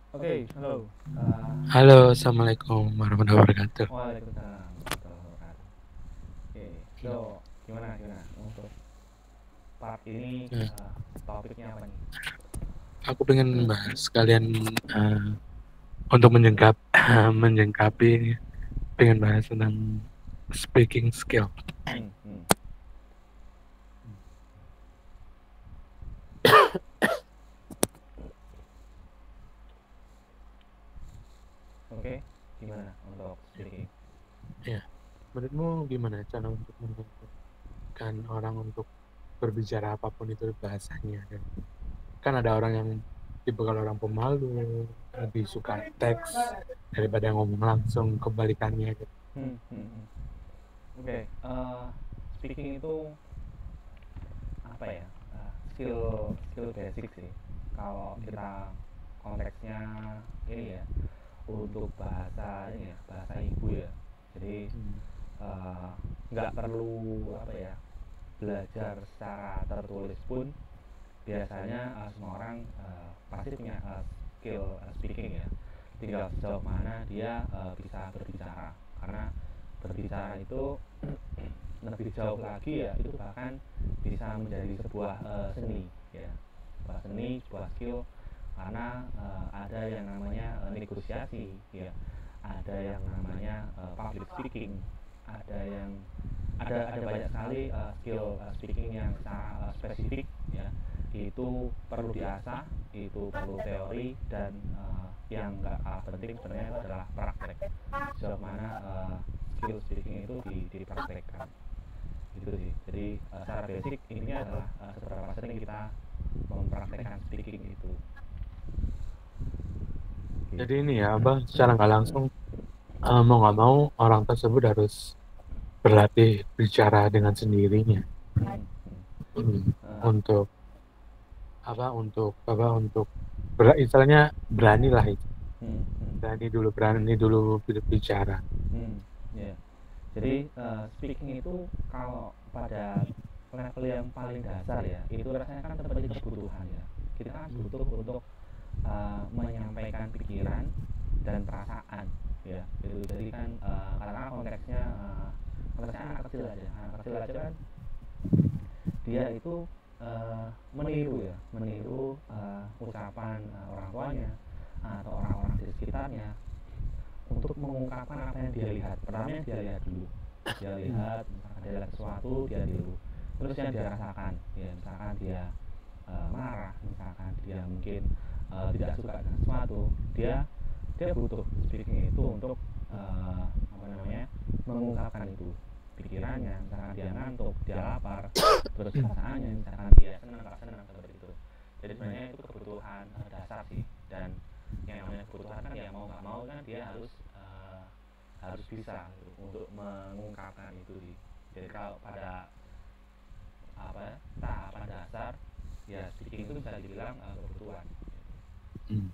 Oke, halo. Halo, Assalamualaikum warahmatullahi wabarakatuh. Waalaikumsalam warahmatullahi wabarakatuh. Oke, so gimana untuk part ini Nah, topiknya apa nih? aku pengen bahas kalian eh, untuk menjengkapi, pengen bahas tentang speaking skill. Hmm, hmm. Oke, gimana untuk speaking? Ya, menurutmu gimana cara untuk menentukan orang untuk berbicara apapun itu bahasanya? Kan ada orang yang tipe kalau orang pemalu, lebih suka teks daripada ngomong langsung, kebalikannya gitu. Hmm, hmm, hmm. Oke, speaking itu apa ya? Skill skill basic sih. Kalau kita konteksnya ini ya, untuk bahasa ini ya, bahasa ibu ya. Jadi Hmm. eh, nggak perlu apa ya, belajar secara tertulis pun biasanya semua orang pasti punya skill speaking ya, tinggal sejauh mana dia bisa berbicara, karena berbicara itu lebih jauh lagi ya, itu bahkan bisa menjadi sebuah seni ya, sebuah seni, sebuah skill, karena ada yang namanya negosiasi ya, ada yang namanya public speaking, ada yang ada banyak sekali skill speaking yang secara spesifik ya, itu perlu diasah, itu perlu teori, dan yang nggak kalah penting sebenarnya itu adalah praktek, sejauh mana skill speaking itu dipraktekkan gitu sih. Jadi secara basic intinya adalah seberapa sering kita mempraktekkan speaking itu Jadi gitu. ini ya, Abang, secara nggak langsung mau nggak mau orang tersebut harus berlatih bicara dengan sendirinya. Hmm, hmm. Hmm. Uh, Untuk istilahnya berani lah itu. hmm, hmm. Berani dulu berbicara. Ya. Jadi speaking itu kalau pada level yang paling dasar ya, itu rasanya kan seperti kebutuhan ya. Kita kan Hmm. butuh untuk menyampaikan pikiran dan perasaan ya. Itu jadi kan karena konteksnya anak kecil aja kan dia itu meniru ya, meniru ucapan orang tuanya atau orang-orang di sekitarnya untuk mengungkapkan apa yang dia lihat. Pertama yang dia lihat dulu, dia lihat, misalkan dia lihat sesuatu, dia tiru, terus yang dia rasakan ya, misalkan dia marah, misalkan dia mungkin tidak suka dengan sesuatu, dia dia butuh speaking itu untuk apa namanya, mengungkapkan itu pikirannya, misalkan dia ngantuk, dia lapar, terus perasaannya, misalkan dia senang nggak senang, seperti itu. Jadi sebenarnya itu kebutuhan dasar sih, dan yang namanya kebutuhan kan ya mau nggak mau kan dia harus bisa gitu, untuk mengungkapkan itu sih. Jadi kalau pada apa ya, tahapan dasar ya, speaking itu bisa dibilang kebutuhan. Hmm.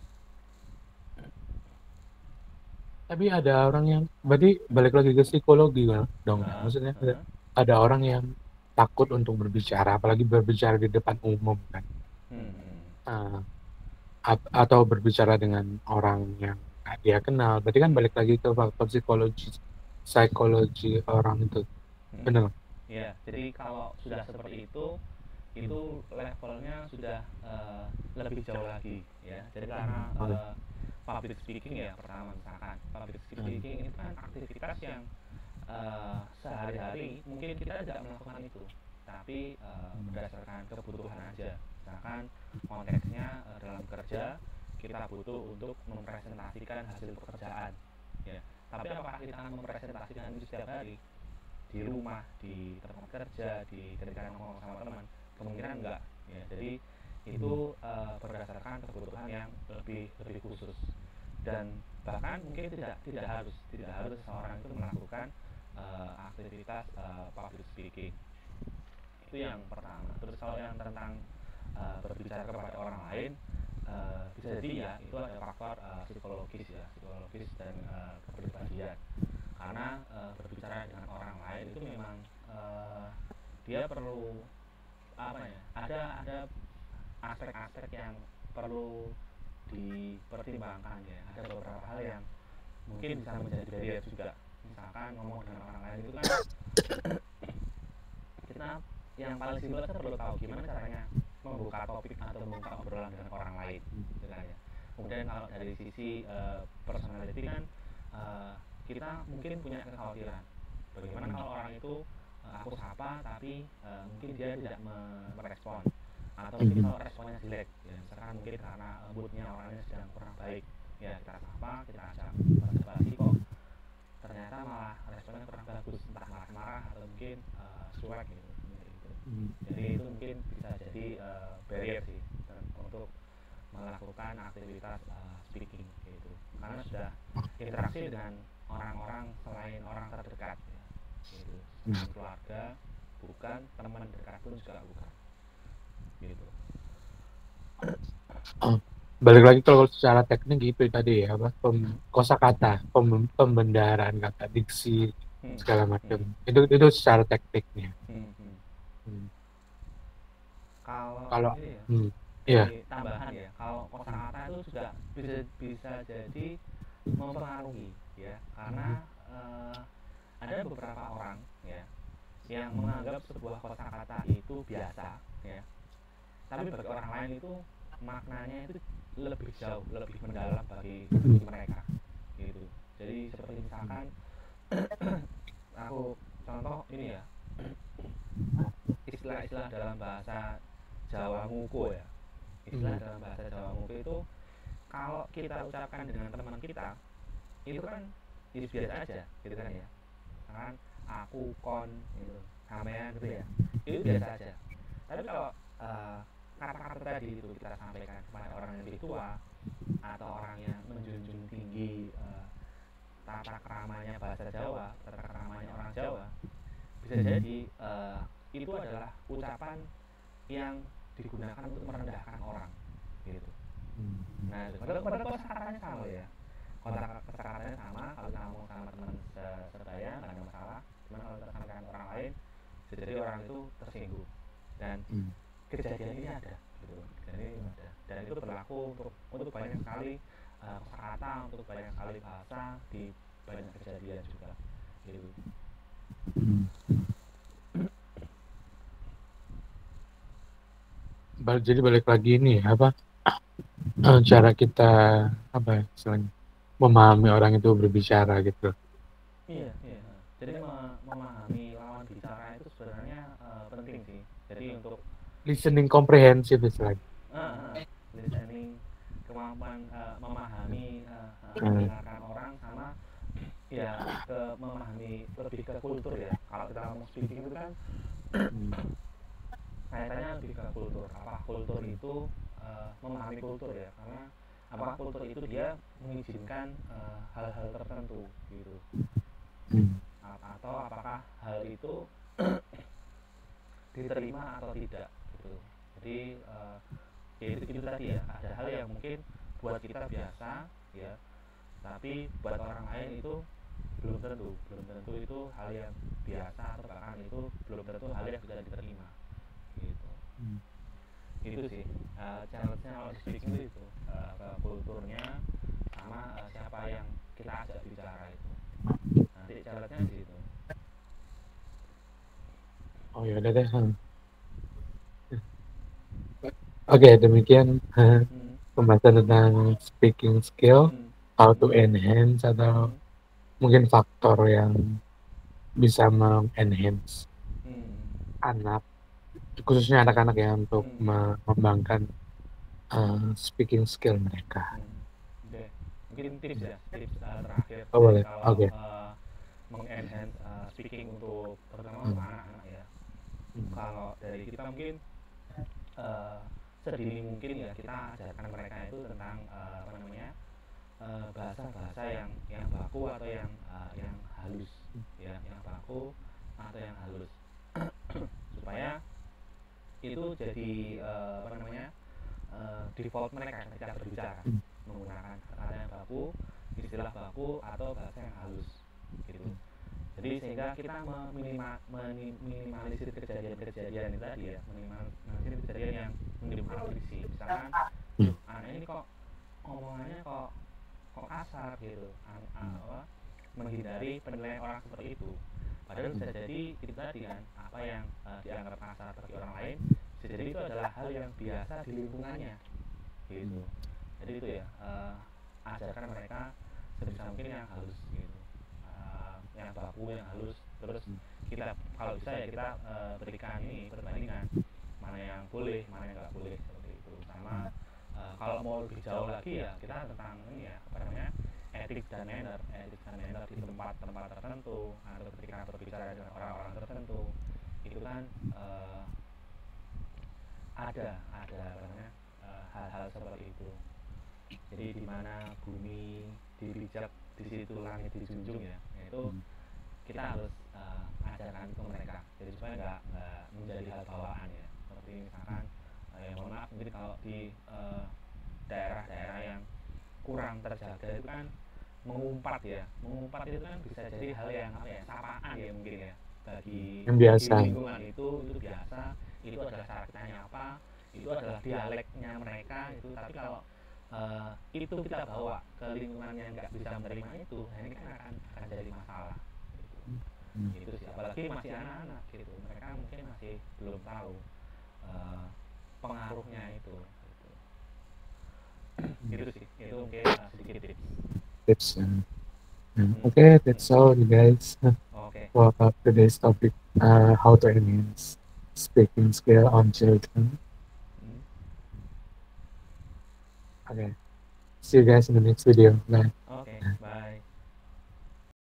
Tapi ada orang yang, berarti balik lagi ke psikologi kan, dong ya. Heeh, Maksudnya heeh. ada orang yang takut untuk berbicara, apalagi berbicara di depan umum kan. Hmm, hmm. Ah, atau berbicara dengan orang yang nggak dia kenal. Berarti kan balik lagi ke faktor psikologi orang itu. Hmm. Benar. Ya, jadi kalau sudah seperti Hmm. itu levelnya sudah lebih jauh lagi ya. Jadi karena Oke. public speaking ya, pertama misalkan public Hmm. speaking itu kan aktivitas yang sehari-hari mungkin kita tidak melakukan itu, tapi Hmm. berdasarkan kebutuhan aja. Misalkan konteksnya dalam kerja, kita butuh untuk mempresentasikan hasil pekerjaan ya, tapi apakah kita akan mempresentasikan itu setiap hari di rumah, di tempat kerja, di ketika nongkrong sama teman? Kemungkinan enggak ya. Jadi itu Hmm. berdasarkan kebutuhan yang lebih lebih khusus, dan bahkan mungkin tidak harus seseorang itu melakukan aktivitas public speaking. Itu yang pertama. Terus kalau yang tentang berbicara kepada orang lain, bisa jadi ya itu ada faktor psikologis dan kepribadian, karena berbicara dengan orang lain itu memang dia perlu apa ya, ada aspek-aspek yang perlu dipertimbangkan ya. Ada beberapa hal yang mungkin bisa menjadi barrier juga. Misalkan ngomong dengan orang lain itu kan kita yang paling simpel kan perlu tahu gimana caranya membuka topik atau membuka obrolan dengan orang lain gitu kan ya. Kemudian kalau dari sisi personality kan kita mungkin punya kekhawatiran bagaimana kalau orang itu aku sapa tapi mungkin dia tidak merespon, atau mungkin kalau responnya jelek ya, misalkan mungkin karena moodnya orangnya sedang kurang baik ya, kita sapa, kita ajak basa-basi kok ternyata malah responnya kurang bagus, entah marah-marah atau mungkin cuek gitu. Jadi itu mungkin bisa jadi barrier sih untuk melakukan aktivitas speaking gitu, karena sudah interaksi dengan orang-orang selain orang terdekat ya, gitu. Dengan keluarga bukan, teman dekat pun juga bukan gitu. Balik lagi kalau secara teknik gitu tadi ya, apa kosakata, pembendaharaan kata, diksi segala macam. Itu secara tekniknya. Kalau ini ya, tambahan ya, kalau kosakata itu juga bisa jadi mempengaruhi ya, karena ada beberapa orang ya yang menganggap sebuah kosakata itu biasa ya, tapi bagi orang lain itu maknanya itu lebih jauh, lebih mendalam bagi mereka gitu. Jadi seperti misalkan aku contoh ini ya, istilah-istilah dalam bahasa Jawa Nguko ya, istilah dalam bahasa Jawa Nguko itu kalau kita ucapkan dengan teman kita itu kan biasa aja gitu kan ya, kan aku kon gitu, sampean gitu ya, itu biasa aja. Tapi kalau kata-kata tadi itu kita sampaikan kepada orang yang lebih tua atau orang yang menjunjung tinggi tata keramanya bahasa Jawa, tata keramanya orang Jawa, bisa jadi itu adalah ucapan yang digunakan untuk merendahkan orang gitu. Nah, padahal kosakatanya sama ya, kosakatanya sama. Kalau kita ngomong sama teman sebaya nggak ada masalah, cuman kalau kita sampaikan orang lain bisa jadi orang itu tersinggung. Dan kejadian ini ada gitu, dan itu berlaku untuk banyak sekali kosakata, untuk banyak sekali bahasa di banyak kejadian juga gitu. Jadi balik lagi ini apa cara kita apa istilahnya memahami orang itu berbicara gitu. Iya. Jadi memahami lawan bicara itu sebenarnya penting sih. Jadi untuk listening komprehensif istilahnya. Listening, kemampuan memahami, mendengarkan orang, sama ya memahami lebih ke kultur ya. Kalau kita ngomong speaking itu kan kaitannya lebih ke kultur. Apa kultur itu, memahami kultur ya, karena apa kultur itu dia mengizinkan hal-hal tertentu gitu. Atau apakah hal itu diterima atau tidak gitu. Jadi itu tadi ya, ada hal yang mungkin buat kita biasa ya, tapi buat orang lain itu belum tentu itu hal yang biasa, atau bahkan itu belum tentu hal yang bisa diterima gitu. Itu sih challenge-nya kalau speaking itu ke kulturnya, sama siapa yang kita ajak bicara itu. Nanti challenge-nya di situ. Oh ya udah deh. Oke, demikian pembahasan tentang speaking skill, how to enhance atau mungkin faktor yang bisa mengenhance anak, khususnya anak-anak ya, untuk mengembangkan speaking skill mereka. Oke. Mungkin tips ya, tips terakhir. Boleh. Kalau mengenhance speaking untuk terutama untuk anak-anak ya. Kalau dari kita mungkin sedini mungkin ya kita ajarkan mereka itu tentang bahasa-bahasa yang baku atau yang halus ya, yang baku atau yang halus supaya itu jadi default mereka ketika berbicara, menggunakan kata yang baku, istilah baku, atau bahasa yang halus gitu. Jadi sehingga kita meminimalisir kejadian-kejadian itu tadi ya, minimalisir kejadian yang menimbulkan friksi. Misalkan anak ini kok omongannya kok kasar gitu, menghindari penilaian orang seperti itu. Padahal bisa jadi itu tadi kan, apa yang dianggap kasar bagi orang lain bisa jadi itu adalah hal yang biasa di lingkungannya gitu. Jadi itu ya, ajarkan mereka sebisa mungkin yang halus gitu, yang baku, yang halus. Terus kita kalau bisa ya kita berikan ini perbandingan mana yang boleh, mana yang nggak boleh, seperti itu. Sama kalau mau lebih jauh lagi ya kita tentang ini ya, apa namanya, etik dan manner di tempat-tempat tertentu atau ketika berbicara dengan orang-orang tertentu itu kan ada apa namanya, hal-hal seperti itu. Jadi di mana bumi dipijak, di situ langit dijunjung ya, yaitu kita harus ajarkan ke mereka, jadi supaya nggak menjadi hal bawaan ya. Seperti misalkan ya mohon maaf mungkin kalau di daerah-daerah yang kurang terjaga itu kan mengumpat itu kan bisa jadi hal yang apa ya, sapaan ya mungkin ya, bagi yang biasa. di lingkungan itu biasa, itu adalah cara kita nyapa, itu adalah dialeknya mereka itu. Tapi kalau itu kita bawa ke lingkungan yang nggak bisa menerima itu, nah ini kan akan jadi masalah gitu. Itu sih, apalagi masih anak-anak gitu, mereka mungkin masih belum tahu pengaruhnya itu gitu. Itu sih, itu mungkin sedikit Tips. Okay, that's all you guys. Okay. For today's topic, how to enhance speaking skill on children. Okay. See you guys in the next video. Bye. Okay, bye.